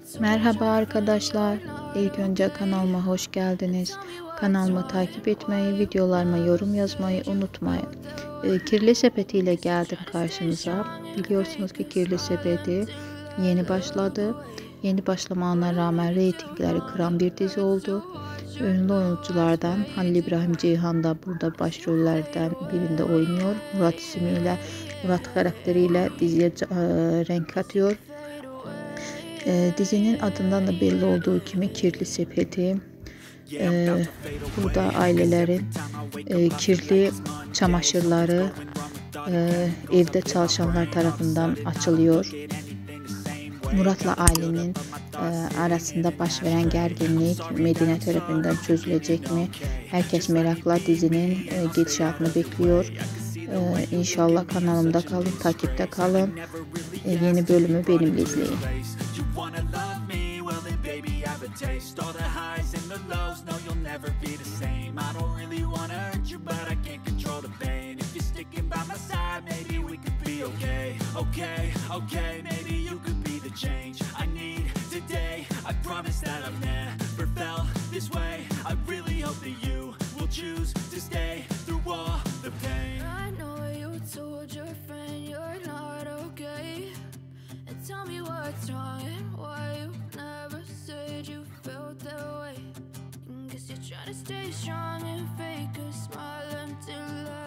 Merhaba arkadaşlar. İlk önce kanalıma hoş geldiniz. Kanalımı takip etmeyi, videolarıma yorum yazmayı unutmayın. Kirli Sepeti ile geldim karşınıza. Biliyorsunuz ki Kirli Sepeti yeni başladı. Yeni başlamağına rağmen reytingleri kıran bir dizi oldu. Ünlü oyunculardan Halil İbrahim Ceyhan da burada başrollerden birinde oynuyor. Murat ismiyle, Murat karakteriyle diziye renk katıyor. Dizinin adından da belli olduğu gibi Kirli Sepeti. Burada ailelerin kirli çamaşırları evde çalışanlar tarafından açılıyor. Murat'la ailenin arasında baş veren gerginlik Medine tarafından çözülecek mi? Herkes merakla dizinin gidişatını bekliyor. İnşallah kanalımda kalın, takipte kalın. Yeni bölümü benimle izleyin. Taste all the highs and the lows. No, you'll never be the same. I don't really wanna hurt you, but I can't control the pain. If you're sticking by my side, maybe we could be okay. Okay, maybe you could be the change I need today. I promise that I've never felt this way. I really hope that you will choose to stay through all the pain. I know you told your friend you're not okay, and tell me what's wrong and why you never said you felt that way. Guess you're trying to stay strong and fake a smile until I